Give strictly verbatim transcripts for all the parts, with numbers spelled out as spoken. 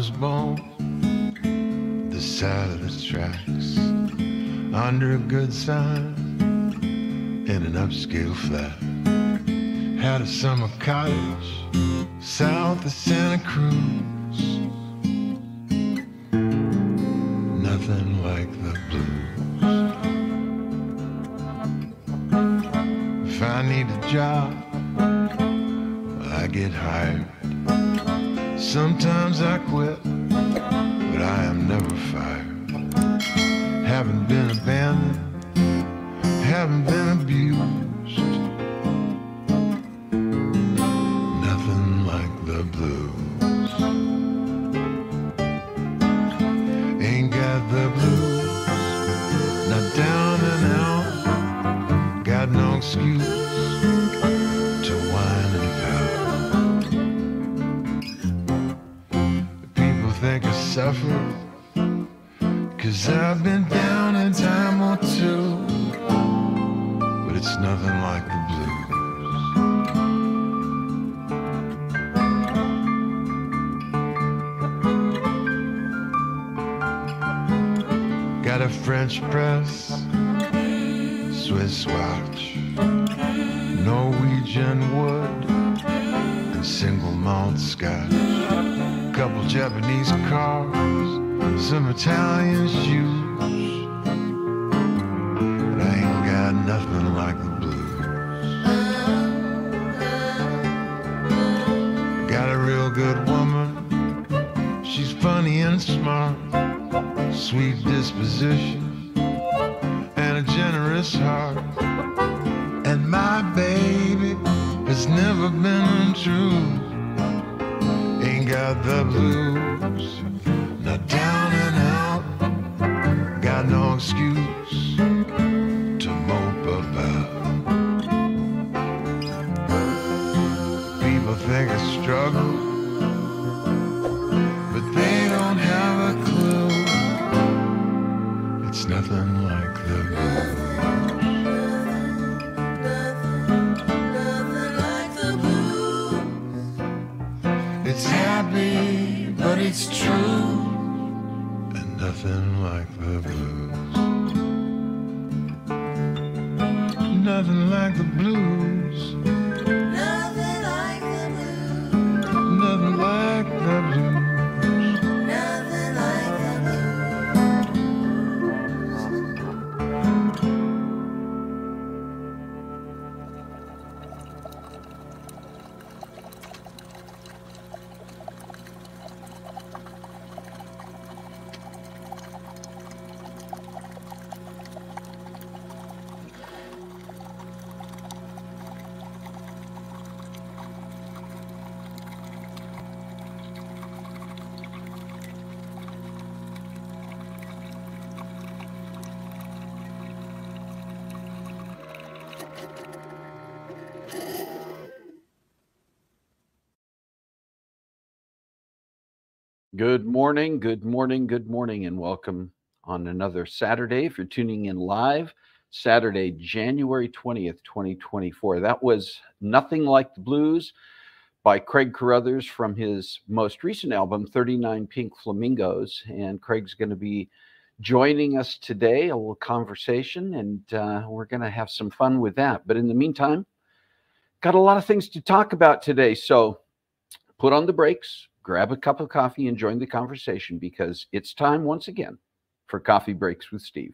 born the side of the tracks, under a good sign, in an upscale flat. Had a summer cottage south of Santa Cruz. Nothing like the blues. If I need a job, I get hired. Sometimes I quit, but I am never fired. Haven't been abandoned, haven't been abused. Nothing like the blues. Ain't got the blues, not down and out. Got no excuse to whine and pout. People think I suffer 'cause I've been down a time or two, but it's nothing like the blues. Got a French press, Swiss watch, Norwegian wood, and single malt scotch. Couple Japanese cars, some Italian shoes, but I ain't got nothing like the blues. Got a real good woman, she's funny and smart, sweet disposition and a generous heart. And my baby has never been untrue. Ain't got the blues, not down and out. Got no excuse to mope about. People think I struggle, but they don't have a clue. It's nothing like the blues. It's happy, but it's true, and nothing like the blues. Nothing like the blues. Nothing like the blues. Nothing like the blues. Nothing like the Good morning, good morning, good morning, and welcome on another Saturday. If you're tuning in live, Saturday, January twentieth, twenty twenty-four. That was Nothing Like the Blues by Craig Carothers from his most recent album, thirty-nine Pink Flamingos. And Craig's going to be joining us today, a little conversation, and uh, we're going to have some fun with that. But in the meantime, got a lot of things to talk about today. So put on the brakes, grab a cup of coffee, and join the conversation, because it's time once again for Coffee Breaks with Steve.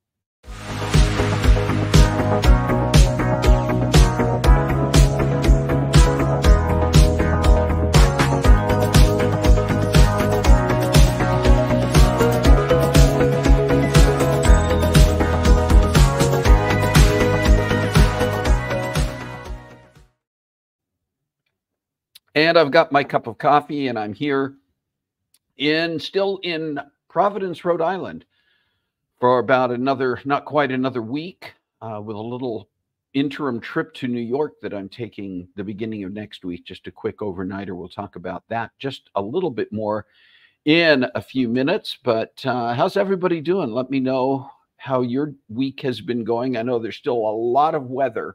And I've got my cup of coffee, and I'm here in still in Providence, Rhode Island, for about another, not quite another week, uh, with a little interim trip to New York that I'm taking the beginning of next week. Just a quick overnighter. We'll talk about that just a little bit more in a few minutes. But uh, how's everybody doing? Let me know how your week has been going. I know there's still a lot of weather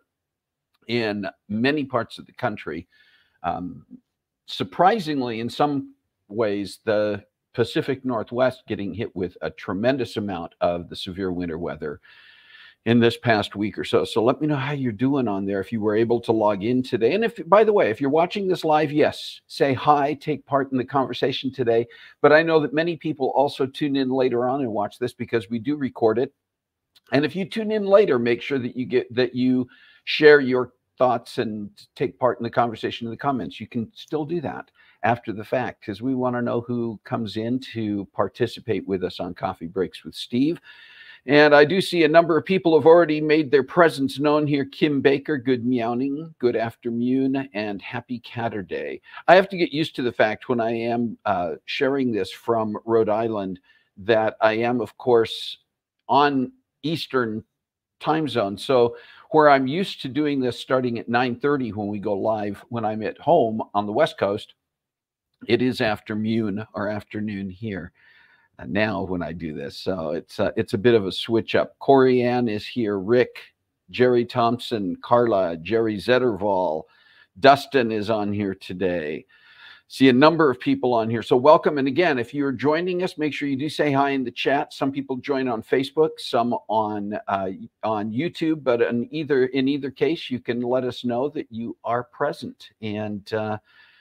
in many parts of the country. Um, surprisingly, in some ways, the Pacific Northwest getting hit with a tremendous amount of the severe winter weather in this past week or so. So let me know how you're doing on there, if you were able to log in today. And if, by the way, if you're watching this live, yes, say hi, take part in the conversation today. But I know that many people also tune in later on and watch this because we do record it. And if you tune in later, make sure that you get that you share your thoughts and take part in the conversation in the comments. You can still do that after the fact, because we want to know who comes in to participate with us on Coffee Breaks with Steve. And I do see a number of people have already made their presence known here. Kim Baker, good meowing, good afternoon, and happy Catterday. I have to get used to the fact when I am uh, sharing this from Rhode Island that I am, of course, on Eastern time zone. So where I'm used to doing this starting at nine thirty when we go live, when I'm at home on the West Coast, it is afternoon or afternoon here now when I do this. So it's uh, it's a bit of a switch up. Corey Ann is here, Rick, Jerry Thompson, Carla, Jerry Zetterval, Dustin is on here today. See a number of people on here. So welcome. And again, if you're joining us, make sure you do say hi in the chat. Some people join on Facebook, some on uh, on YouTube, but in either in either case, you can let us know that you are present and uh,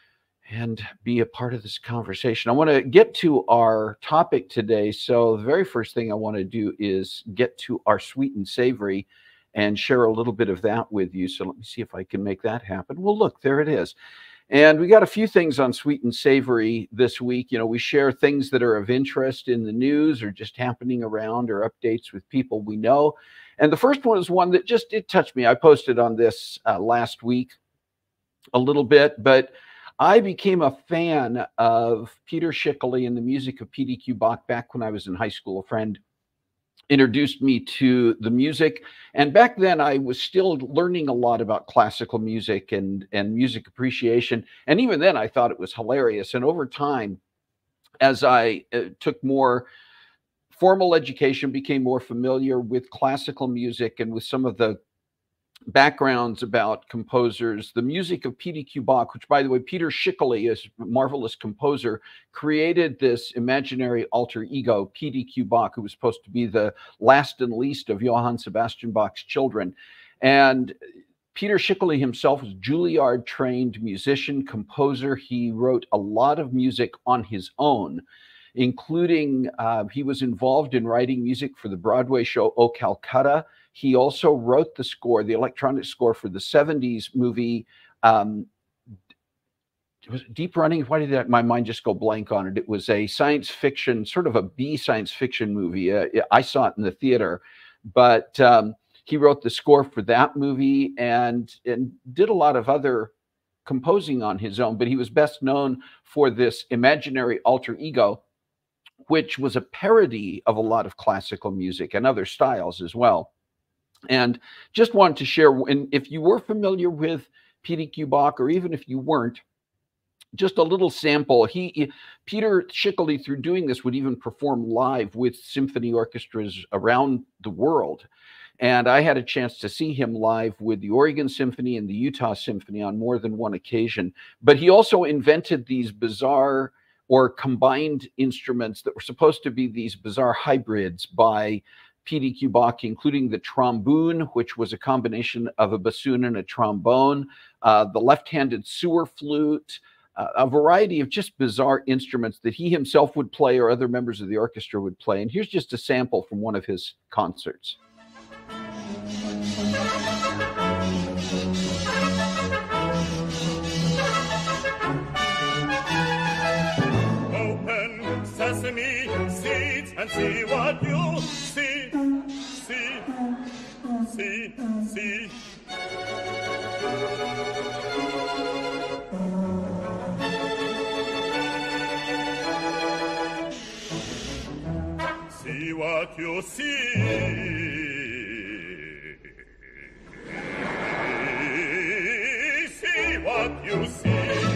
and be a part of this conversation. I want to get to our topic today. So the very first thing I want to do is get to our sweet and savory and share a little bit of that with you. So let me see if I can make that happen. Well, look, there it is. And we got a few things on sweet and savory this week. You know, we share things that are of interest in the news or just happening around, or updates with people we know. And the first one is one that just, it touched me. I posted on this uh, last week a little bit, but I became a fan of Peter Schickele and the music of P D Q Bach back when I was in high school. A friend introduced me to the music, and back then I was still learning a lot about classical music and and music appreciation, and even then I thought it was hilarious. And over time, as I uh, took more formal education, became more familiar with classical music and with some of the backgrounds about composers, the music of P D Q Bach, which, by the way, Peter Schickele, is a marvelous composer, created this imaginary alter ego, P D Q Bach, who was supposed to be the last and least of Johann Sebastian Bach's children. And Peter Schickele himself was Juilliard-trained musician, composer. He wrote a lot of music on his own, including uh, he was involved in writing music for the Broadway show O Calcutta. He also wrote the score, the electronic score for the seventies movie, um, was it Deep Running? Why did that, my mind just go blank on it? It was a science fiction, sort of a B science fiction movie. Uh, I saw it in the theater, but um, he wrote the score for that movie and, and did a lot of other composing on his own, but he was best known for this imaginary alter ego, which was a parody of a lot of classical music and other styles as well. And just wanted to share, and if you were familiar with P D Q Bach, or even if you weren't, just a little sample. He, Peter Schickele, through doing this, would even perform live with symphony orchestras around the world. And I had a chance to see him live with the Oregon Symphony and the Utah Symphony on more than one occasion. But he also invented these bizarre or combined instruments that were supposed to be these bizarre hybrids by P D Q Bach, including the trombone, which was a combination of a bassoon and a trombone, uh, the left-handed sewer flute, uh, a variety of just bizarre instruments that he himself would play or other members of the orchestra would play. And here's just a sample from one of his concerts. Open sesame seeds and see what you see. See, see, see. See what you see. See what you see.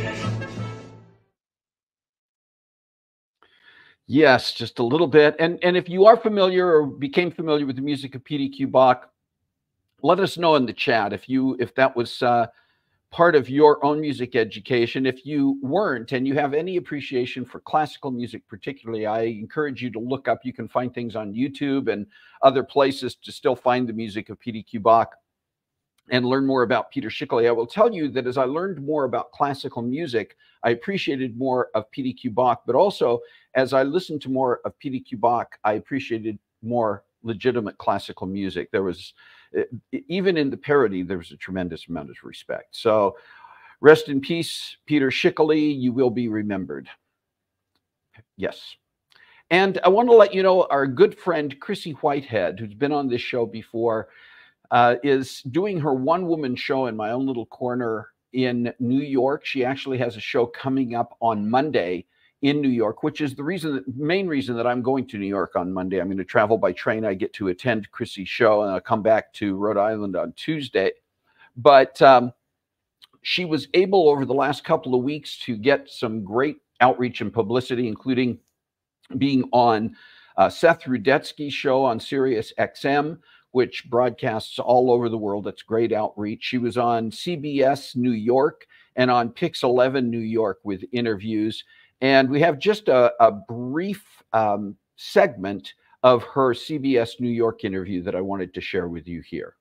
Yes, just a little bit. And, and if you are familiar or became familiar with the music of P D Q Bach, let us know in the chat if you if that was uh, part of your own music education. If you weren't and you have any appreciation for classical music particularly, I encourage you to look up. You can find things on YouTube and other places to still find the music of P D Bach and learn more about Peter Schickele. I will tell you that as I learned more about classical music, I appreciated more of P D Bach, but also as I listened to more of P D Bach, I appreciated more legitimate classical music. There was, even in the parody, there was a tremendous amount of respect. So rest in peace, Peter Schickele, you will be remembered. Yes. And I want to let you know our good friend, Chrissy Whitehead, who's been on this show before, uh, is doing her one-woman show in my own little corner in New York. She actually has a show coming up on Monday in New York, which is the reason, that, main reason that I'm going to New York on Monday. I'm going to travel by train. I get to attend Chrissy's show, and I'll come back to Rhode Island on Tuesday. But um, she was able over the last couple of weeks to get some great outreach and publicity, including being on uh, Seth Rudetsky's show on Sirius X M, which broadcasts all over the world. That's great outreach. She was on C B S New York and on Pix eleven New York with interviews. And we have just a, a brief um, segment of her C B S New York interview that I wanted to share with you here.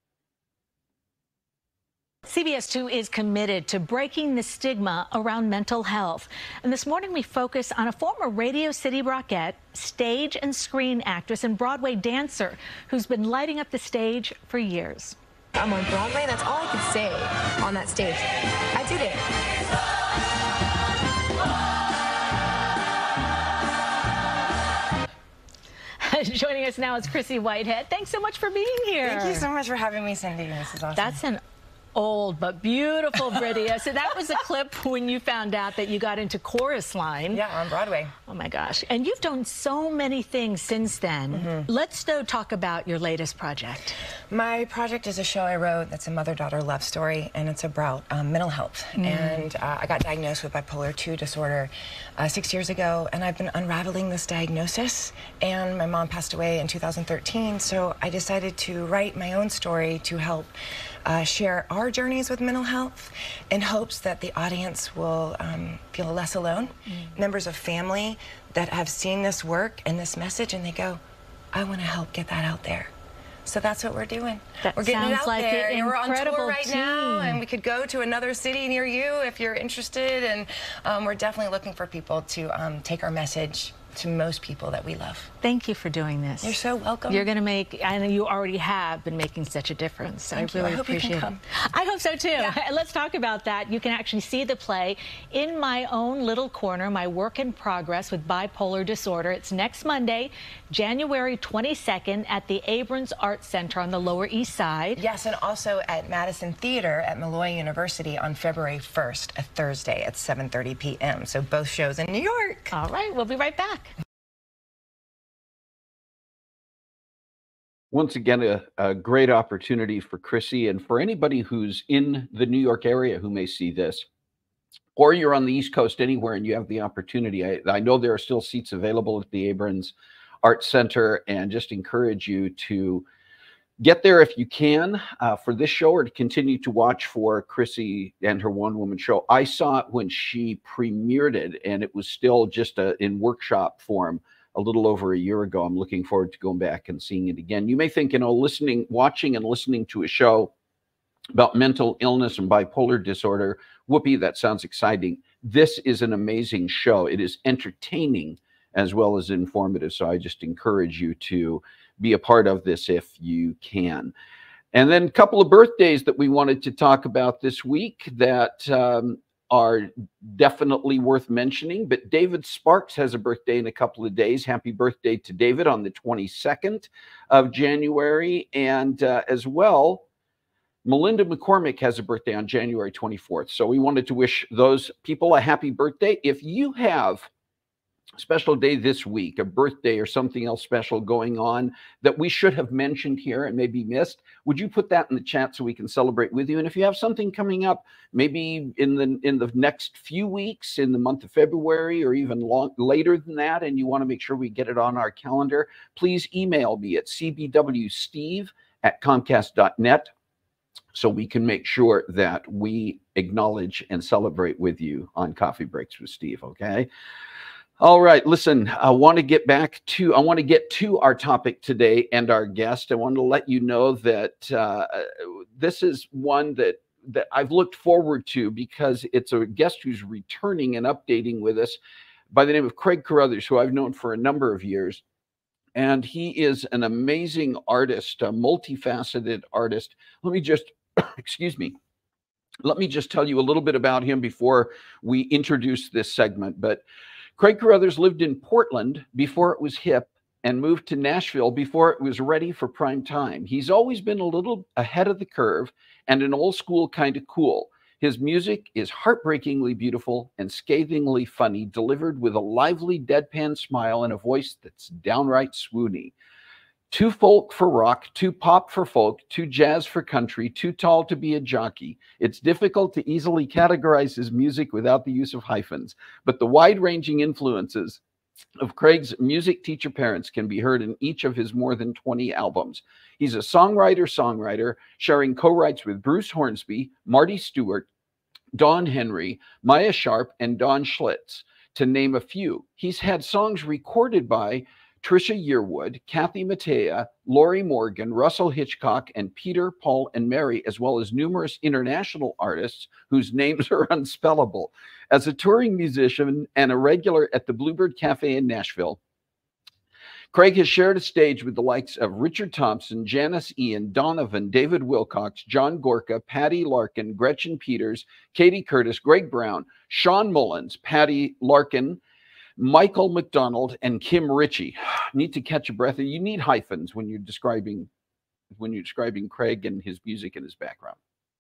C B S two is committed to breaking the stigma around mental health. And this morning we focus on a former Radio City Rockette, stage and screen actress and Broadway dancer who's been lighting up the stage for years. I'm on Broadway, that's all I could say on that stage. I did it. Joining us now is Chrissy Whitehead. Thanks so much for being here. Thank you so much for having me, Cindy. This is awesome. That's an old but beautiful video. So that was a clip when you found out that you got into Chorus Line. Yeah, on Broadway. Oh my gosh. And you've done so many things since then. Mm-hmm. Let's though talk about your latest project. My project is a show I wrote that's a mother-daughter love story, and it's about um, mental health. Mm. And uh, I got diagnosed with bipolar two disorder uh, six years ago, and I've been unraveling this diagnosis. And my mom passed away in two thousand thirteen, so I decided to write my own story to help uh, share our journeys with mental health in hopes that the audience will um, feel less alone. Mm. Members of family that have seen this work and this message, and they go, I want to help get that out there. So that's what we're doing. That we're getting it out like there. an We're on tour right team. now, and we could go to another city near you if you're interested. And um, we're definitely looking for people to um, take our message to most people that we love. Thank you for doing this. You're so welcome. You're going to make, I know you already have been making such a difference. Thank I really you. I hope appreciate you can it. come. I hope so too. Yeah. Let's talk about that. You can actually see the play in my own little corner, my work in progress with bipolar disorder. It's next Monday, January twenty-second at the Abrams Arts Center on the Lower East Side. Yes, and also at Madison Theater at Malloy University on February first, a Thursday at seven thirty p m So both shows in New York. All right, we'll be right back. Once again, a, a great opportunity for Chrissy and for anybody who's in the New York area who may see this, or you're on the East Coast anywhere and you have the opportunity. I, I know there are still seats available at the Abrams Arts Center, and just encourage you to get there if you can uh, for this show, or to continue to watch for Chrissy and her one-woman show. I saw it when she premiered it, and it was still just a, in workshop form a little over a year ago. I'm looking forward to going back and seeing it again. You may think, you know, listening, watching and listening to a show about mental illness and bipolar disorder, whoopee, that sounds exciting. This is an amazing show. It is entertaining as well as informative. So I just encourage you to be a part of this if you can. And then a couple of birthdays that we wanted to talk about this week that um, are definitely worth mentioning. But David Sparks has a birthday in a couple of days. Happy birthday to David on the twenty-second of January. And uh, as well, Melinda McCormick has a birthday on January twenty-fourth. So we wanted to wish those people a happy birthday. If you have special day this week, a birthday or something else special going on that we should have mentioned here and maybe missed, would you put that in the chat so we can celebrate with you? And if you have something coming up, maybe in the in the next few weeks, in the month of February, or even long, later than that, and you want to make sure we get it on our calendar, please email me at c b w steve at comcast dot net. so we can make sure that we acknowledge and celebrate with you on Coffee Breaks with Steve, okay? All right, listen, I want to get back to, I want to get to our topic today and our guest. I want to let you know that uh, this is one that, that I've looked forward to because it's a guest who's returning and updating with us by the name of Craig Carothers, who I've known for a number of years. And he is an amazing artist, a multifaceted artist. Let me just, excuse me, let me just tell you a little bit about him before we introduce this segment. But Craig Carothers lived in Portland before it was hip and moved to Nashville before it was ready for prime time. He's always been a little ahead of the curve and an old school kind of cool. His music is heartbreakingly beautiful and scathingly funny, delivered with a lively deadpan smile and a voice that's downright swoony. Too folk for rock, too pop for folk, too jazz for country, too tall to be a jockey. It's difficult to easily categorize his music without the use of hyphens, but the wide-ranging influences of Craig's music teacher parents can be heard in each of his more than twenty albums. He's a songwriter-songwriter, sharing co-writes with Bruce Hornsby, Marty Stewart, Don Henry, Maya Sharp, and Don Schlitz, to name a few. He's had songs recorded by Trisha Yearwood, Kathy Mattea, Lori Morgan, Russell Hitchcock, and Peter, Paul, and Mary, as well as numerous international artists whose names are unspellable. As a touring musician and a regular at the Bluebird Cafe in Nashville, Craig has shared a stage with the likes of Richard Thompson, Janice Ian, Donovan, David Wilcox, John Gorka, Patty Larkin, Gretchen Peters, Katie Curtis, Greg Brown, Sean Mullins, Patty Larkin, Michael McDonald, and Kim Ritchie. Need to catch a breath. You need hyphens when you're describing when you're describing Craig and his music and his background.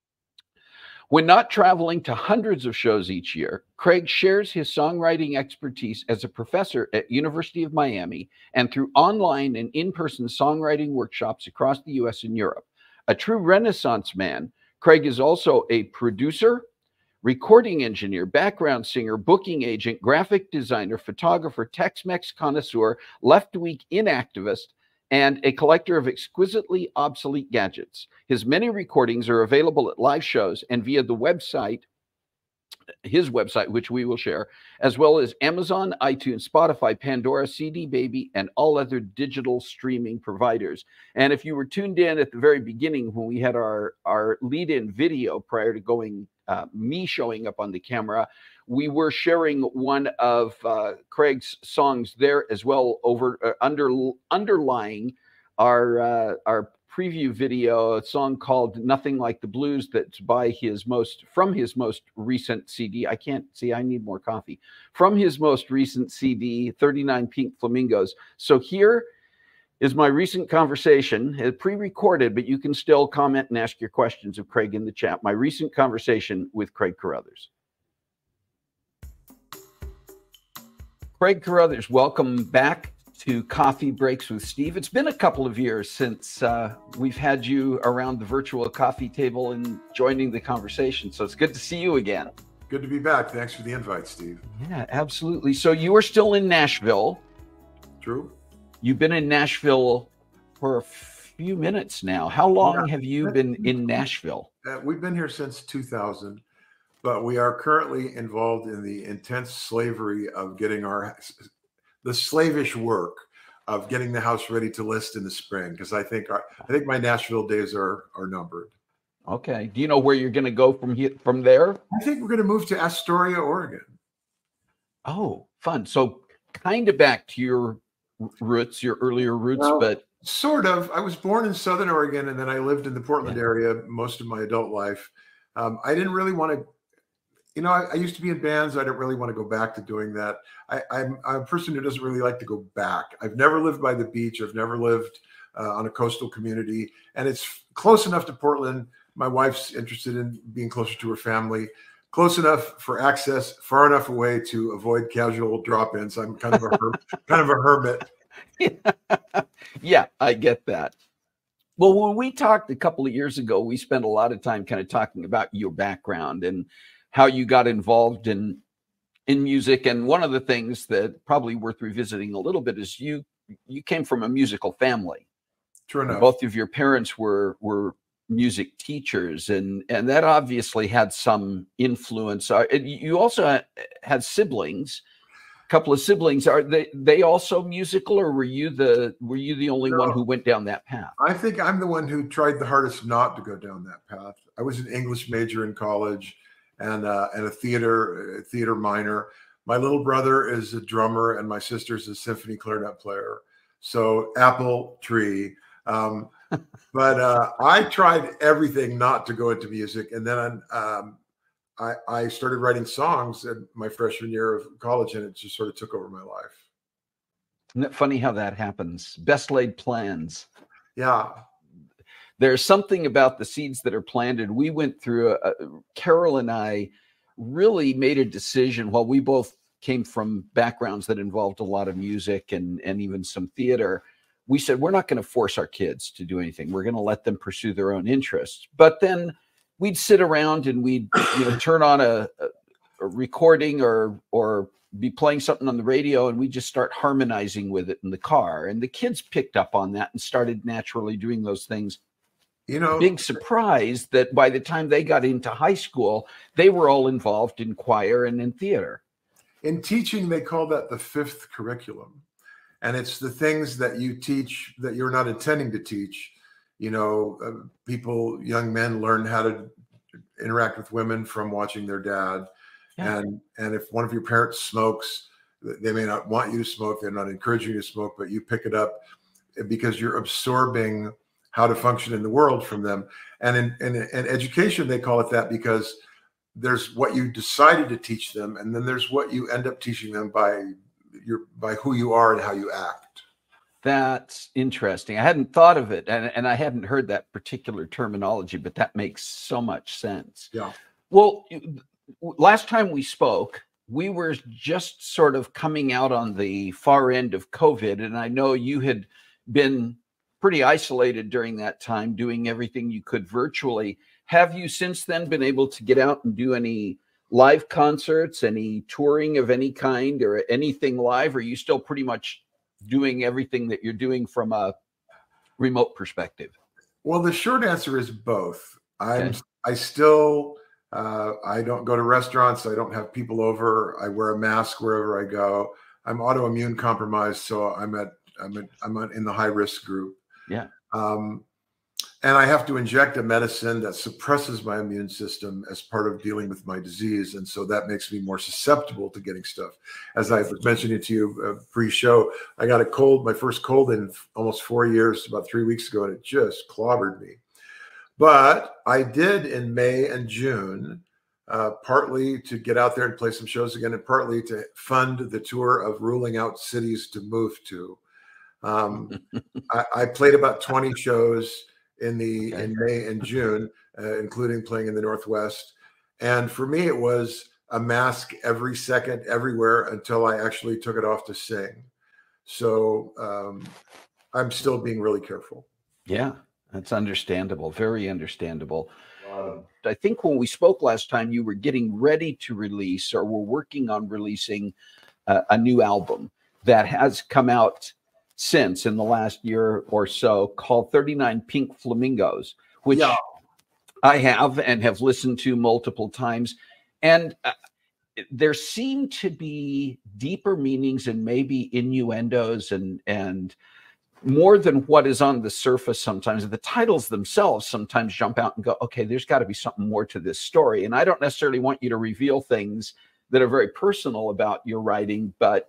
When not traveling to hundreds of shows each year, Craig shares his songwriting expertise as a professor at University of Miami and through online and in-person songwriting workshops across the U S and Europe. A true Renaissance man, Craig is also a producer, recording engineer, background singer, booking agent, graphic designer, photographer, Tex-Mex connoisseur, left-wing inactivist, and a collector of exquisitely obsolete gadgets. His many recordings are available at live shows and via the website, his website, which we will share, as well as Amazon, iTunes, Spotify, Pandora, C D Baby, and all other digital streaming providers. And if you were tuned in at the very beginning when we had our, our lead-in video prior to going Uh, me showing up on the camera, we were sharing one of uh, Craig's songs there as well, over uh, under underlying our uh, our preview video, a song called "Nothing Like the Blues" that's by his most from his most recent C D. I can't see. I need more coffee. From his most recent C D, thirty-nine Pink Flamingos. So here is my recent conversation, pre-recorded, but you can still comment and ask your questions of Craig in the chat. My recent conversation with Craig Carothers. Craig Carothers, welcome back to Coffee Breaks with Steve. It's been a couple of years since uh, we've had you around the virtual coffee table and joining the conversation, so it's good to see you again. Good to be back. Thanks for the invite, Steve. Yeah, absolutely. So you are still in Nashville. True. You've been in Nashville for a few minutes now. How long Yeah. have you been in Nashville? Uh, we've been here since two thousand, but we are currently involved in the intense slavery of getting our, the slavish work of getting the house ready to list in the spring. Because I think our, I think my Nashville days are are numbered. Okay. Do you know where you're going to go from here, from there? I think we're going to move to Astoria, Oregon. Oh, fun. So kind of back to your roots, your earlier roots, Well, but sort of. I was born in Southern Oregon, and then I lived in the Portland Yeah. area most of my adult life. Um, I didn't really want to, you know, I, I used to be in bands. I don't really want to go back to doing that. I, I'm, I'm a person who doesn't really like to go back. I've never lived by the beach. I've never lived uh, on a coastal community, and it's close enough to Portland. My wife's interested in being closer to her family. Close enough for access, far enough away to avoid casual drop-ins. I'm kind of a her- kind of a hermit. Yeah, I get that. Well, when we talked a couple of years ago, we spent a lot of time kind of talking about your background and how you got involved in in music. And one of the things that probably worth revisiting a little bit is you you came from a musical family. True enough. Both of your parents were were music teachers, and and that obviously had some influence. Uh, and you also had siblings, a couple of siblings. Are they they also musical, or were you the were you the only No. one who went down that path? I think I'm the one who tried the hardest not to go down that path. I was an English major in college, and uh, and a theater a theater minor. My little brother is a drummer, and my sister's a symphony clarinet player. So apple tree. Um, but uh, I tried everything not to go into music, and then um, I, I started writing songs in my freshman year of college, and it just sort of took over my life. Isn't it funny how that happens? Best laid plans. Yeah. There's something about the seeds that are planted. We went through, a, Carol and I really made a decision while we both came from backgrounds that involved a lot of music and, and even some theater. We said, we're not going to force our kids to do anything. We're going to let them pursue their own interests. But then we'd sit around and we'd you know, turn on a, a recording or, or be playing something on the radio, and we just start harmonizing with it in the car. And the kids picked up on that and started naturally doing those things. You know, big surprise that by the time they got into high school, they were all involved in choir and in theater. In teaching, they call that the fifth curriculum. And it's the things that you teach that you're not intending to teach. You know, uh, people, young men learn how to interact with women from watching their dad. Yeah. And, and if one of your parents smokes, they may not want you to smoke. They're not encouraging you to smoke, but you pick it up because you're absorbing how to function in the world from them. And in, in, in education, they call it that because there's what you decided to teach them, and then there's what you end up teaching them by your by who you are and how you act. That's interesting. I hadn't thought of it, and, and I hadn't heard that particular terminology, but that makes so much sense. Yeah. Well, last time we spoke, we were just sort of coming out on the far end of COVID, and I know you had been pretty isolated during that time, doing everything you could virtually. Have you since then been able to get out and do any live concerts, any touring of any kind, or anything live? Or are you still pretty much doing everything that you're doing from a remote perspective? Well, the short answer is both. I'm, Okay. I still, uh, I don't go to restaurants. I don't have people over. I wear a mask wherever I go. I'm autoimmune compromised, so I'm at, I'm at, I'm in the high risk group. Yeah. Um, and I have to inject a medicine that suppresses my immune system as part of dealing with my disease. And so that makes me more susceptible to getting stuff. As I was mentioning to you uh, pre-show, I got a cold, my first cold in almost four years, about three weeks ago, and it just clobbered me. But I did in May and June, uh, partly to get out there and play some shows again, and partly to fund the tour of ruling out cities to move to. Um, I, I played about twenty shows in the okay. in May and June, uh, including playing in the Northwest. And for me, it was a mask every second, everywhere, until I actually took it off to sing. So um, I'm still being really careful. Yeah, that's understandable. Very understandable. Um, I think when we spoke last time, you were getting ready to release, or were working on releasing uh, a new album that has come out since in the last year or so, called thirty-nine Pink Flamingos, which yeah. I have and have listened to multiple times. And uh, there seem to be deeper meanings and maybe innuendos and, and more than what is on the surface sometimes. The titles themselves sometimes jump out and go, okay, there's got to be something more to this story. And I don't necessarily want you to reveal things that are very personal about your writing, but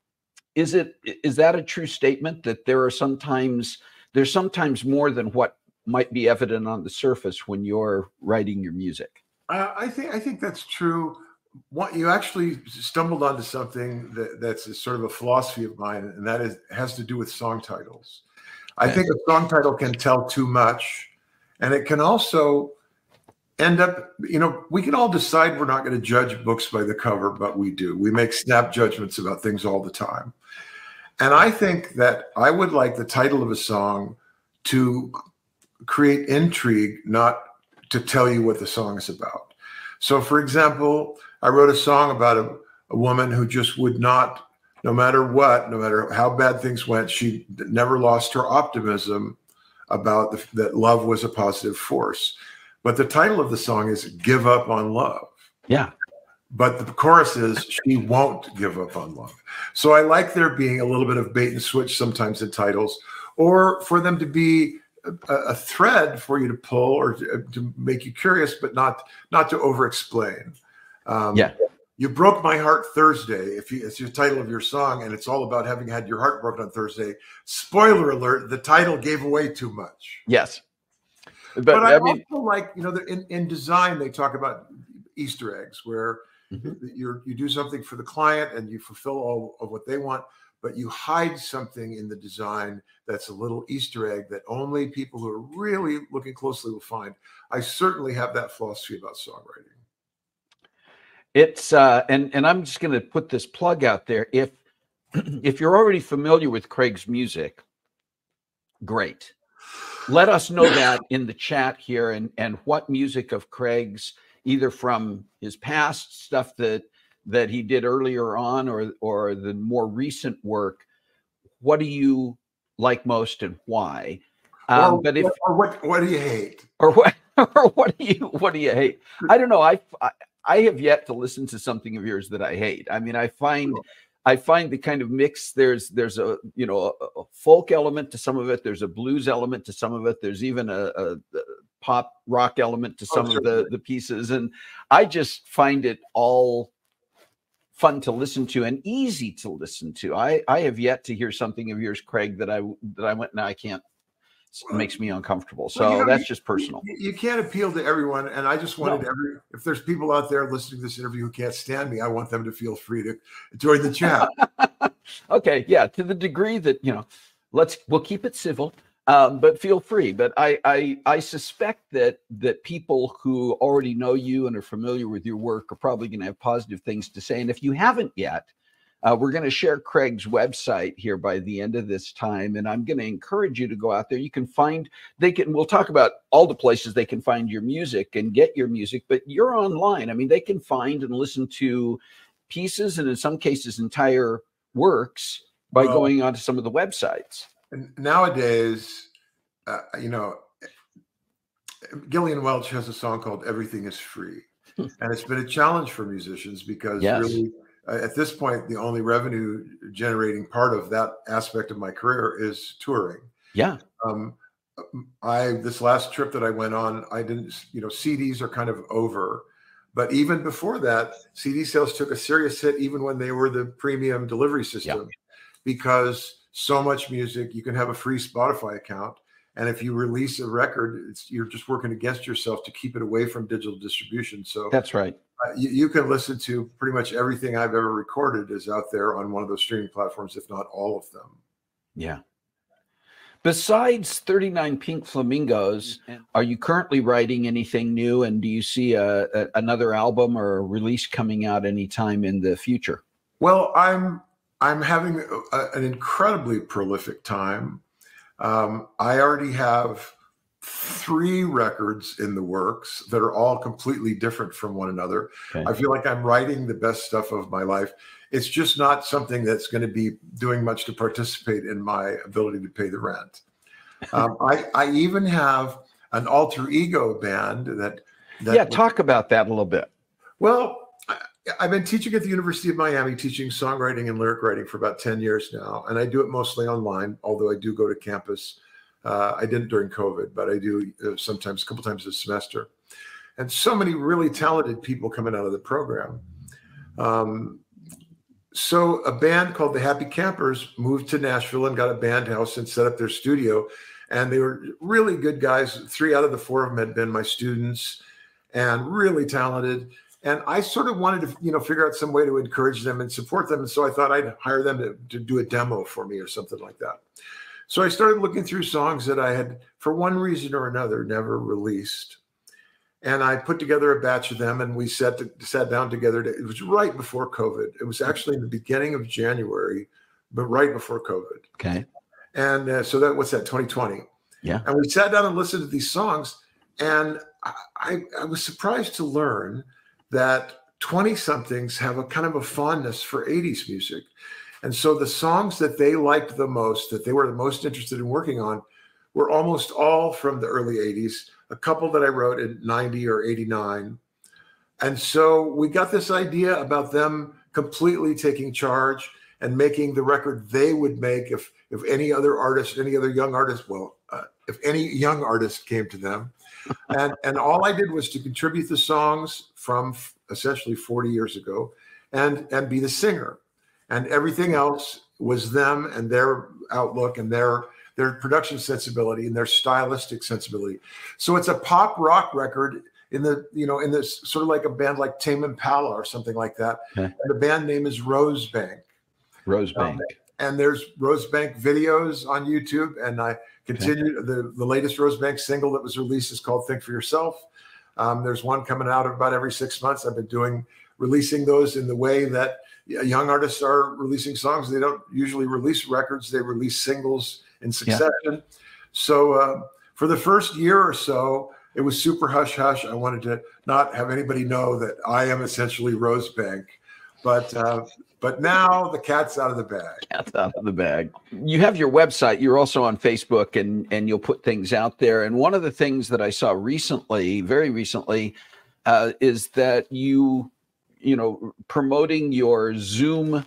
Is it is that a true statement that there are sometimes there's sometimes more than what might be evident on the surface when you're writing your music? Uh, I think I think that's true. What you actually stumbled onto something that, that's a sort of a philosophy of mine, and that is has to do with song titles. I think a song title can tell too much, and it can also end up, you know, we can all decide we're not going to judge books by the cover, but we do. We make snap judgments about things all the time. And I think that I would like the title of a song to create intrigue, not to tell you what the song is about. So, for example, I wrote a song about a, a woman who just would not, no matter what, no matter how bad things went, she never lost her optimism about the, that love was a positive force. But the title of the song is Give Up on Love. Yeah. But the chorus is she won't give up on love. So I like there being a little bit of bait and switch sometimes in titles, or for them to be a, a thread for you to pull or to, to make you curious, but not not to over explain. Um, yeah. You Broke My Heart Thursday. If you, it's your title of your song, and it's all about having had your heart broken on Thursday. Spoiler alert: the title gave away too much. Yes, but, but I, I mean, also like, you know, in, in design they talk about Easter eggs where mm-hmm. you you do something for the client and you fulfill all of what they want, but you hide something in the design that's a little Easter egg that only people who are really looking closely will find. I certainly have that philosophy about songwriting. It's uh, and and I'm just going to put this plug out there. If if you're already familiar with Craig's music, great. Let us know that in the chat here, and and what music of Craig's, either from his past stuff that that he did earlier on, or or the more recent work, what do you like most and why? Um, or, but if or what what do you hate? Or what or what do you what do you hate? I don't know. I, I I have yet to listen to something of yours that I hate. I mean, I find I find the kind of mix. There's there's a you know a, a folk element to some of it. There's a blues element to some of it. There's even a, a, a pop rock element to some Oh, of the the pieces, and I just find it all fun to listen to and easy to listen to. I I have yet to hear something of yours, Craig, that I that I went, no, I can't. It makes me uncomfortable. So well, you know, that's you, just personal. You, you can't appeal to everyone, and I just wanted No. every. If there's people out there listening to this interview who can't stand me, I want them to feel free to join the chat. Okay, yeah, to the degree that, you know, let's we'll keep it civil, um, but feel free. But I I I suspect that that people who already know you and are familiar with your work are probably going to have positive things to say. And if you haven't yet, Uh, we're going to share Craig's website here by the end of this time, and I'm going to encourage you to go out there. You can find, they can, we'll talk about all the places they can find your music and get your music, but you're online. I mean, they can find and listen to pieces, and in some cases, entire works by Well, going onto some of the websites. And nowadays, uh, you know, Gillian Welch has a song called Everything is Free. And it's been a challenge for musicians because Yes. really, uh, at this point, the only revenue generating part of that aspect of my career is touring. Yeah. Um, I, this last trip that I went on, I didn't, you know, C Ds are kind of over. But even before that, C D sales took a serious hit, even when they were the premium delivery system, Yeah. because so much music, you can have a free Spotify account. And if you release a record, it's, you're just working against yourself to keep it away from digital distribution. So That's right. uh, you, you can listen to pretty much everything I've ever recorded is out there on one of those streaming platforms, if not all of them. Yeah. Besides thirty-nine Pink Flamingos, are you currently writing anything new? And do you see a, a, another album or a release coming out anytime in the future? Well, I'm I'm having a, an incredibly prolific time. Um, I already have three records in the works that are all completely different from one another. Okay. I feel like I'm writing the best stuff of my life. It's just not something that's going to be doing much to participate in my ability to pay the rent. Um, I, I even have an alter ego band that, that yeah, talk about that a little bit. Well, I, I've been teaching at the University of Miami, teaching songwriting and lyric writing for about ten years now. And I do it mostly online, although I do go to campus. Uh, I didn't during COVID, but I do uh, sometimes, a couple times a semester. And so many really talented people coming out of the program. Um, so a band called the Happy Campers moved to Nashville and got a band house and set up their studio. And they were really good guys. Three out of the four of them had been my students and really talented. And I sort of wanted to, you know, figure out some way to encourage them and support them. And so I thought I'd hire them to, to do a demo for me or something like that. So I started looking through songs that I had, for one reason or another, never released. And I put together a batch of them, and we sat, to, sat down together. To, it was right before COVID. It was actually in the beginning of January, but right before COVID. Okay. And uh, so that, what's that, twenty twenty? Yeah. And we sat down and listened to these songs. And I, I, I was surprised to learn that twenty-somethings have a kind of a fondness for eighties music. And so the songs that they liked the most, that they were the most interested in working on, were almost all from the early eighties, a couple that I wrote in ninety or eighty-nine. And so we got this idea about them completely taking charge and making the record they would make if if any other artist, any other young artist, well, uh, if any young artist came to them. And, and all I did was to contribute the songs from f- essentially forty years ago and, and be the singer. And everything else was them and their outlook and their, their production sensibility and their stylistic sensibility. So it's a pop rock record in the, you know, in this sort of like a band like Tame Impala or something like that. Okay. And the band name is Rosebank. Rosebank. Um, and there's Rosebank videos on YouTube. And I continue, okay. the, the latest Rosebank single that was released is called Think for Yourself. Um, there's one coming out about every six months. I've been doing, releasing those in the way that young artists are releasing songs. They don't usually release records. They release singles in succession. Yeah. So uh, for the first year or so, it was super hush hush. I wanted to not have anybody know that I am essentially Rosebank. But uh, but now the cat's out of the bag. Cat's out of the bag. You have your website. You're also on Facebook, and and you'll put things out there. And one of the things that I saw recently, very recently, uh, is that you, you know, promoting your Zoom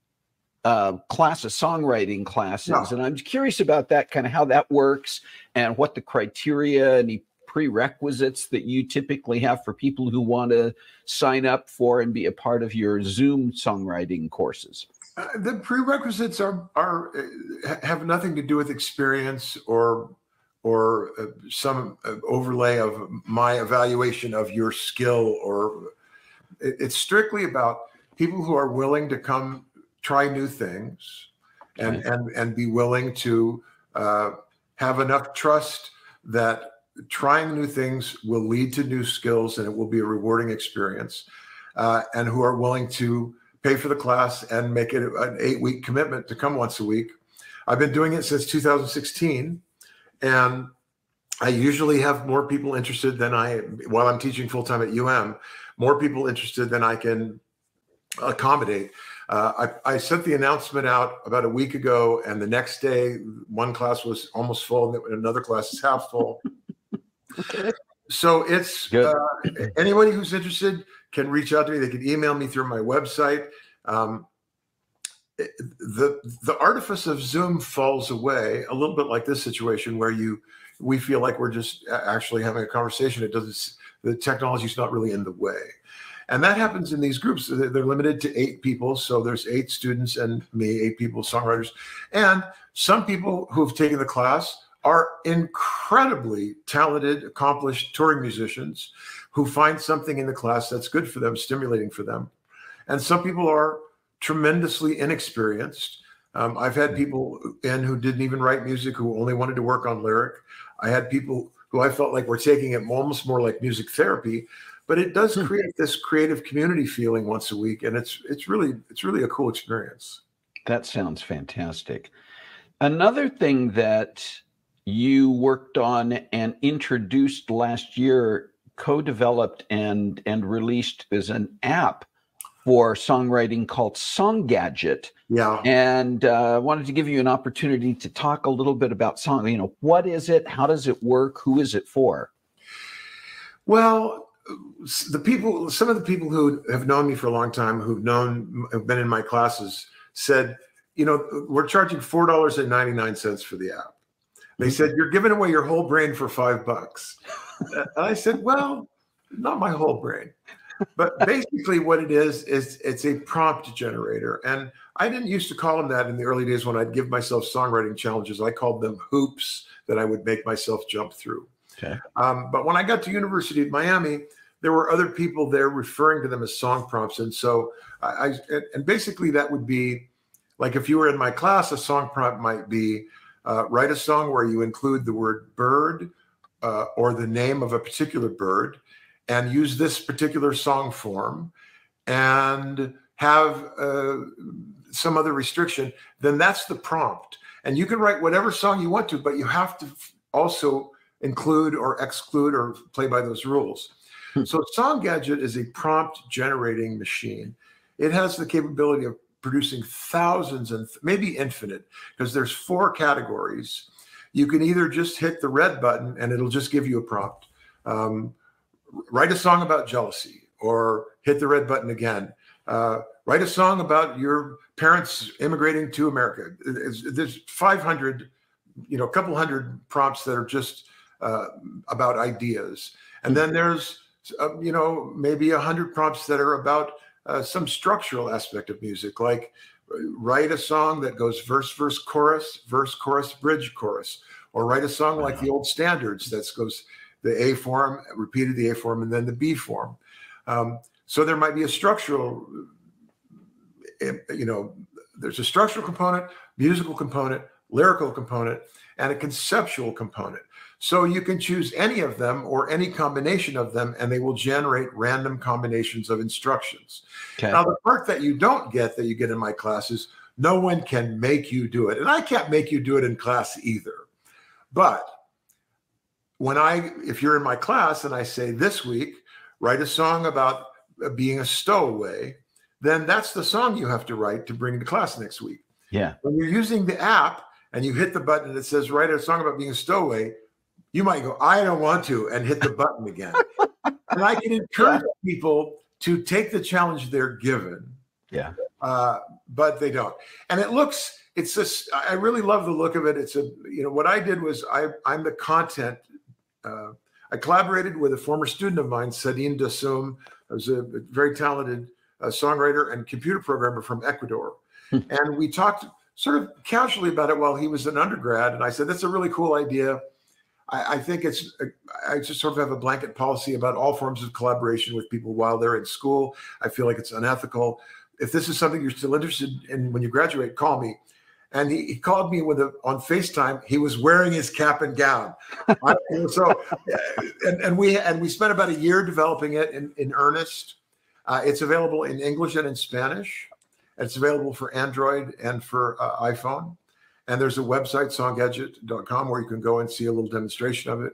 uh, classes, songwriting classes. No. And I'm curious about that, kind of how that works and what the criteria, any prerequisites that you typically have for people who want to sign up for and be a part of your Zoom songwriting courses. Uh, the prerequisites are are uh, have nothing to do with experience or or uh, some uh, overlay of my evaluation of your skill, or it, it's strictly about people who are willing to come try new things and Okay. and and be willing to uh, have enough trust that trying new things will lead to new skills and it will be a rewarding experience, uh, and who are willing to pay for the class and make it an eight-week commitment to come once a week. I've been doing it since two thousand sixteen, and I usually have more people interested than I, while I'm teaching full-time at U M, more people interested than I can accommodate. Uh, I, I sent the announcement out about a week ago, and the next day, one class was almost full, and another class is half full. So it's uh, anybody who's interested can reach out to me. They can email me through my website. Um, the the artifice of Zoom falls away a little bit like this situation where you we feel like we're just actually having a conversation. It doesn't. The technology is not really in the way, and that happens in these groups. They're limited to eight people, so there's eight students and me, eight people, songwriters, and some people who have taken the class are incredibly talented, accomplished touring musicians who find something in the class that's good for them, stimulating for them. And some people are tremendously inexperienced. Um, I've had people in who didn't even write music, who only wanted to work on lyric. I had people who I felt like were taking it almost more like music therapy, but it does create this creative community feeling once a week. And it's, it's really, it's really a cool experience. That sounds fantastic. Another thing that you worked on and introduced last year, co-developed and and released as an app for songwriting called Song Gadget. Yeah. And I uh, wanted to give you an opportunity to talk a little bit about song. You know, what is it? How does it work? Who is it for? Well, the people, some of the people who have known me for a long time, who've known, have been in my classes, said, you know, we're charging four dollars and ninety-nine cents for the app. They said, you're giving away your whole brain for five bucks. And I said, well, not my whole brain. But basically what it is, is it's a prompt generator. And I didn't used to call them that in the early days when I'd give myself songwriting challenges. I called them hoops that I would make myself jump through. Okay. Um, but when I got to University of Miami, there were other people there referring to them as song prompts. And so I, I and basically that would be like, if you were in my class, a song prompt might be, Uh, write a song where you include the word bird uh, or the name of a particular bird and use this particular song form and have uh, some other restriction, then that's the prompt. And you can write whatever song you want to, but you have to also include or exclude or play by those rules. So Song Gadget is a prompt generating machine. It has the capability of producing thousands and maybe infinite, because there's four categories. you can either just hit the red button and it'll just give you a prompt. Um, write a song about jealousy, or hit the red button again. Uh, write a song about your parents immigrating to America. It's, there's five hundred, you know, a couple hundred prompts that are just uh, about ideas. And then there's, uh, you know, maybe a hundred prompts that are about uh, some structural aspect of music, like write a song that goes verse, verse, chorus, verse, chorus, bridge, chorus, or write a song like the old standards that goes the A form, repeated the A form, and then the B form. Um, so there might be a structural, you know, there's a structural component, musical component, lyrical component, and a conceptual component. So you can choose any of them or any combination of them, and they will generate random combinations of instructions. Okay. Now, the part that you don't get that you get in my classes, no one can make you do it. And I can't make you do it in class either. But when I, if you're in my class and I say this week, write a song about being a stowaway, then that's the song you have to write to bring to class next week. Yeah. When you're using the app and you hit the button that says write a song about being a stowaway, you might go, I don't want to, and hit the button again. And I can encourage yeah. people to take the challenge they're given. Yeah. Uh, but they don't. And it looks, it's just, I really love the look of it. It's a, you know, what I did was I, I'm the content. Uh, I collaborated with a former student of mine, Sadine Dassoum, who's a very talented uh, songwriter and computer programmer from Ecuador. And we talked sort of casually about it while he was an undergrad. And I said, that's a really cool idea. I, I think it's, I just sort of have a blanket policy about all forms of collaboration with people while they're in school. I feel like it's unethical. If this is something you're still interested in when you graduate, call me. And he, he called me with a, on FaceTime. He was wearing his cap and gown. I, so, and, and we and we spent about a year developing it in, in earnest. Uh, it's available in English and in Spanish. It's available for Android and for uh, iPhone. And there's a website, song gadget dot com, where you can go and see a little demonstration of it.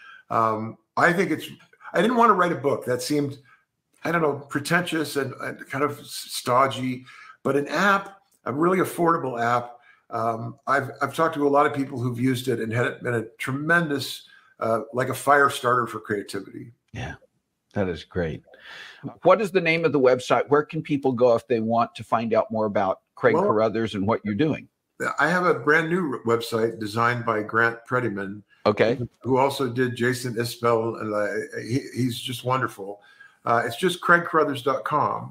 Um, I think it's, I didn't want to write a book. That seemed, I don't know, pretentious and, and kind of stodgy, but an app, a really affordable app. Um, I've, I've talked to a lot of people who've used it and had it been a tremendous, uh, like a fire starter for creativity. Yeah, that is great. What is the name of the website? Where can people go if they want to find out more about Craig Well, Carothers and what you're doing? I have a brand new website designed by Grant Prettyman. Okay. Who also did Jason Isbell, and uh, he, he's just wonderful. Uh, it's just Craig Carothers dot com.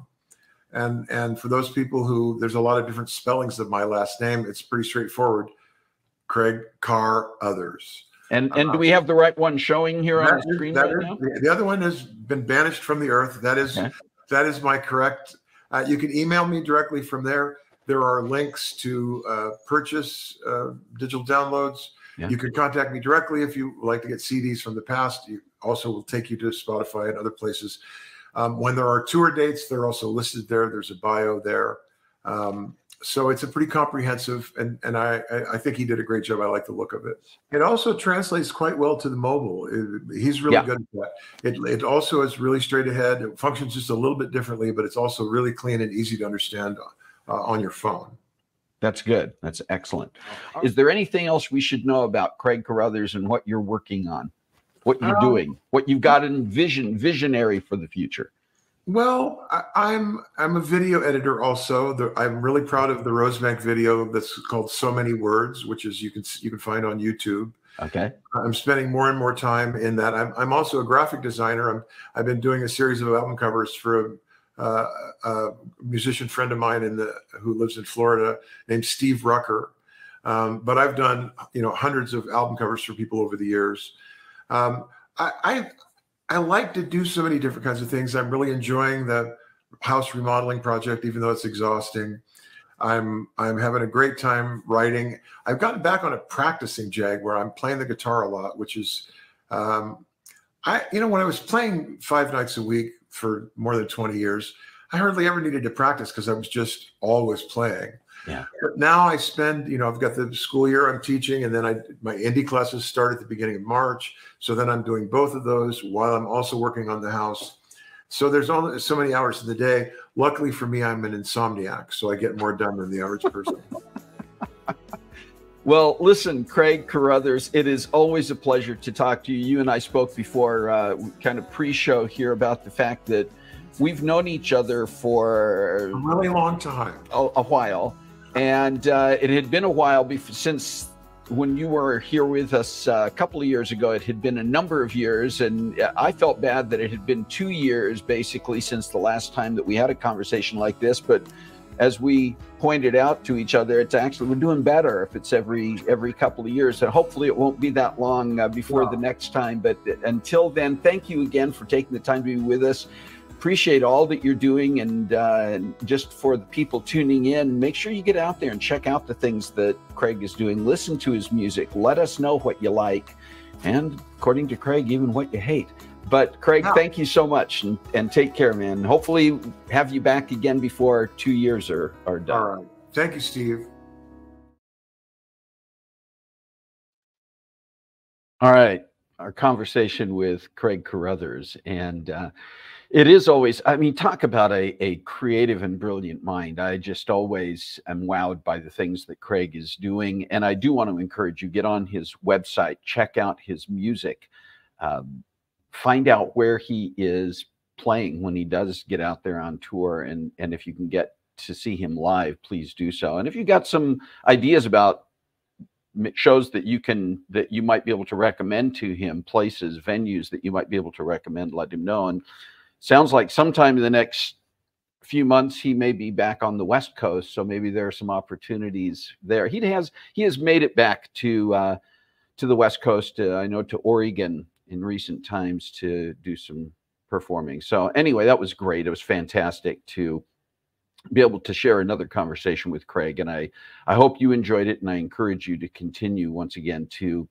And and for those people who, there's a lot of different spellings of my last name, it's pretty straightforward. Craig Carothers. And and uh, do we have the right one showing here on the screen right is, now? The other one has been banished from the earth. That is okay. That is my correct. Uh, you can email me directly from there. There are links to uh, purchase uh, digital downloads. Yeah. You can contact me directly if you like to get C Ds from the past. You also will take you to Spotify and other places. Um, when there are tour dates, they're also listed there. There's a bio there. Um, so it's a pretty comprehensive, and, and I, I think he did a great job. I like the look of it. It also translates quite well to the mobile. It, he's really yeah. good at that. It, it also is really straight ahead. It functions just a little bit differently, but it's also really clean and easy to understand uh, on your phone. That's good. That's excellent. Is there anything else we should know about Craig Carothers and what you're working on? What you're um, doing, what you've got in vision, visionary for the future? Well, I, I'm I'm a video editor also. The, I'm really proud of the Rosebank video that's called "So Many Words," which is you can you can find on YouTube. Okay. I'm spending more and more time in that. I'm I'm also a graphic designer. I'm I've been doing a series of album covers for a, uh, a musician friend of mine in the who lives in Florida named Steve Rucker. Um, but I've done you know hundreds of album covers for people over the years. Um, I, I I like to do so many different kinds of things. I'm really enjoying the house remodeling project, even though it's exhausting. I'm I'm having a great time writing. I've gotten back on a practicing jag where I'm playing the guitar a lot, which is, um, I you know when I was playing five nights a week for more than twenty years, I hardly ever needed to practice because I was just always playing. Yeah. But now I spend, you know, I've got the school year I'm teaching, and then I my indie classes start at the beginning of March. So then I'm doing both of those while I'm also working on the house. So there's only so many hours in the day. Luckily for me, I'm an insomniac, so I get more done than the average person. Well, listen, Craig Carothers, it is always a pleasure to talk to you. You and I spoke before, uh, kind of pre-show here, about the fact that we've known each other for A really long time. a, a while, and uh, it had been a while before, since when you were here with us uh, a couple of years ago. It had been a number of years, and I felt bad that it had been two years basically since the last time that we had a conversation like this. But as we pointed out to each other, it's actually, we're doing better if it's every every couple of years, and hopefully it won't be that long uh, before wow. the next time. But until then, thank you again for taking the time to be with us. Appreciate all that you're doing, and uh, just for the people tuning in, make sure you get out there and check out the things that Craig is doing. Listen to his music. Let us know what you like, and according to Craig, even what you hate. But Craig, wow. thank you so much, and, and take care, man. Hopefully have you back again before two years are, are done. All right. Thank you, Steve. All right. Our conversation with Craig Carothers. And uh, it is always, I mean, talk about a, a creative and brilliant mind. I just always am wowed by the things that Craig is doing. And I do want to encourage you, get on his website, check out his music. Um, Find out where he is playing when he does get out there on tour. And, and if you can get to see him live, please do so. And if you got some ideas about shows that you can, that you might be able to recommend to him, places, venues that you might be able to recommend, let him know. And sounds like sometime in the next few months, he may be back on the West Coast. So maybe there are some opportunities there. He has, he has made it back to, uh, to the West Coast, uh, I know, to Oregon in recent times to do some performing. So anyway, that was great. It was fantastic to be able to share another conversation with Craig. And I, I hope you enjoyed it. And I encourage you to continue once again to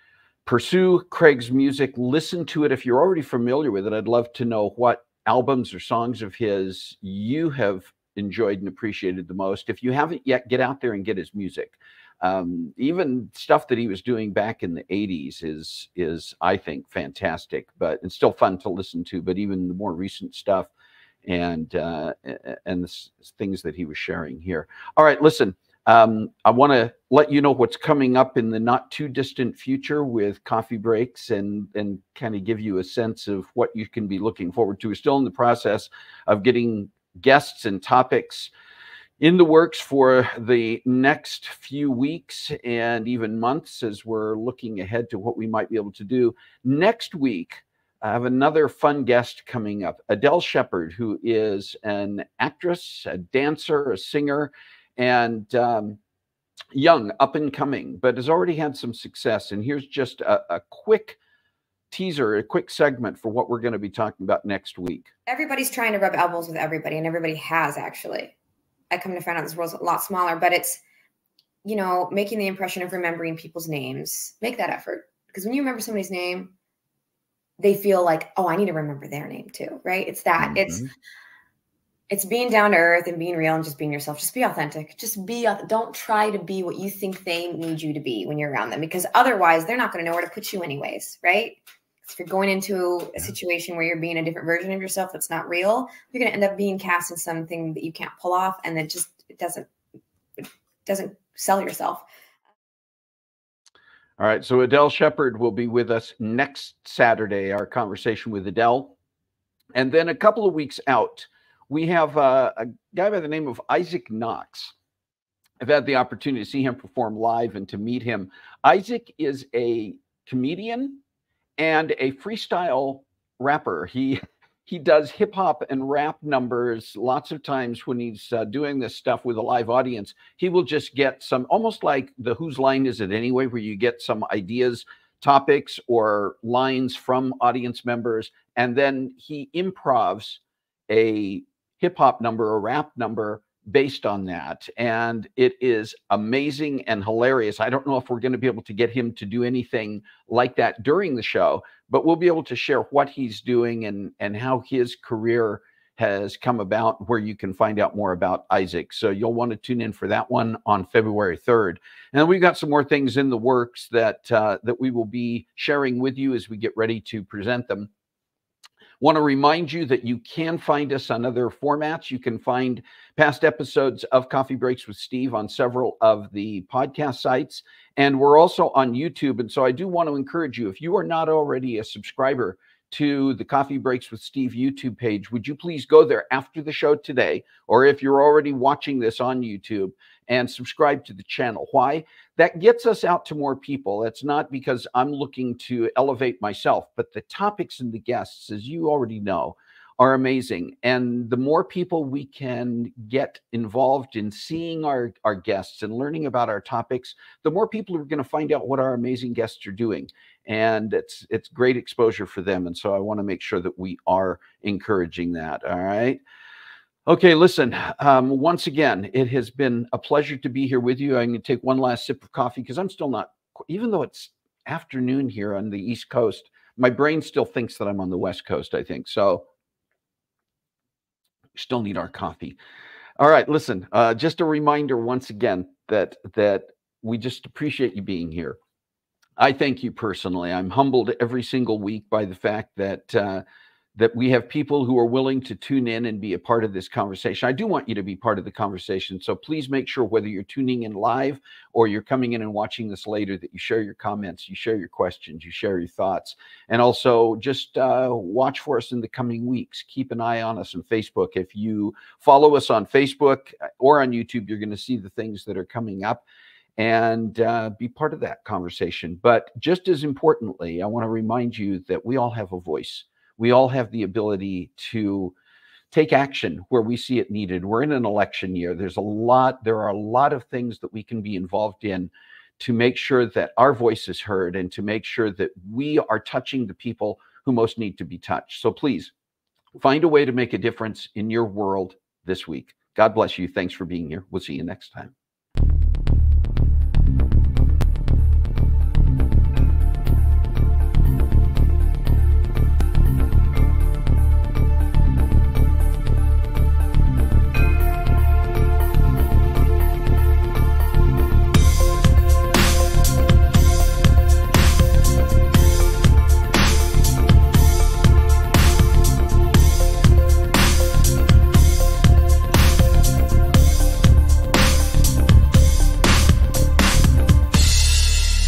pursue Craig's music. Listen to it. If you're already familiar with it, I'd love to know what albums or songs of his you have enjoyed and appreciated the most. If you haven't yet, get out there and get his music. Um, even stuff that he was doing back in the eighties is, is I think, fantastic, but it's still fun to listen to. But even the more recent stuff and uh, and the things that he was sharing here. All right, listen, um, I want to let you know what's coming up in the not too distant future with coffee breaks, and, and kind of give you a sense of what you can be looking forward to. We're still in the process of getting guests and topics in the works for the next few weeks and even months, as we're looking ahead to what we might be able to do. Next week, I have another fun guest coming up, Adele Shepard, who is an actress, a dancer, a singer, and um, young, up and coming, but has already had some success. And here's just a, a quick teaser, a quick segment for what we're going to be talking about next week. Everybody's trying to rub elbows with everybody, and everybody has, actually. I come to find out this world's a lot smaller, but it's, you know, making the impression of remembering people's names. Make that effort. Because when you remember somebody's name, they feel like, oh, I need to remember their name too, right? It's that. Mm-hmm. It's it's being down to earth and being real and just being yourself. Just be authentic. Just be, don't try to be what you think they need you to be when you're around them, because otherwise they're not going to know where to put you anyways, right? If you're going into a situation where you're being a different version of yourself that's not real, you're going to end up being cast in something that you can't pull off, and it just it doesn't it doesn't sell yourself. All right, so Adele Shepard will be with us next Saturday, our conversation with Adele. And then a couple of weeks out, we have uh, a guy by the name of Isaac Knox. I've had the opportunity to see him perform live and to meet him. Isaac is a comedian and a freestyle rapper. He he does hip hop and rap numbers. Lots of times when he's uh, doing this stuff with a live audience, he will just get some, almost like the Whose Line Is It Anyway, where you get some ideas, topics, or lines from audience members, and then he improvs a hip hop number, a rap number based on that. And it is amazing and hilarious. I don't know if we're going to be able to get him to do anything like that during the show, but we'll be able to share what he's doing and, and how his career has come about, where you can find out more about Isaac. So you'll want to tune in for that one on February third. And we've got some more things in the works that, uh, that we will be sharing with you as we get ready to present them. Want to remind you that you can find us on other formats. You can find past episodes of Coffee Breaks with Steve on several of the podcast sites. And we're also on YouTube. And so I do want to encourage you, if you are not already a subscriber to the Coffee Breaks with Steve YouTube page, would you please go there after the show today, or if you're already watching this on YouTube, and subscribe to the channel. Why? That gets us out to more people. It's not because I'm looking to elevate myself, but the topics and the guests, as you already know, are amazing. And the more people we can get involved in seeing our, our guests and learning about our topics, the more people are going to find out what our amazing guests are doing. And it's it's great exposure for them. And so I want to make sure that we are encouraging that. All right. Okay, listen, um, once again, it has been a pleasure to be here with you. I'm going to take one last sip of coffee because I'm still not, even though it's afternoon here on the East Coast, my brain still thinks that I'm on the West Coast, I think. So still need our coffee. All right, listen, uh, just a reminder once again that, that we just appreciate you being here. I thank you personally. I'm humbled every single week by the fact that uh, that we have people who are willing to tune in and be a part of this conversation. I do want you to be part of the conversation. So please make sure, whether you're tuning in live or you're coming in and watching this later, that you share your comments, you share your questions, you share your thoughts. And also just uh, watch for us in the coming weeks. Keep an eye on us on Facebook. If you follow us on Facebook or on YouTube, you're going to see the things that are coming up, and uh, be part of that conversation. But just as importantly, I want to remind you that we all have a voice. We all have the ability to take action where we see it needed. We're in an election year. There's a lot, there are a lot of things that we can be involved in to make sure that our voice is heard and to make sure that we are touching the people who most need to be touched. So please find a way to make a difference in your world this week. God bless you. Thanks for being here. We'll see you next time.